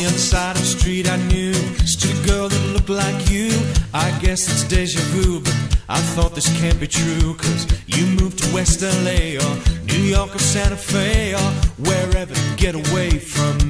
the other side of the street I knew stood a girl that looked like you. I guess it's deja vu, but I thought this can't be true. Cause you moved to West LA or New York or Santa Fe or wherever to get away from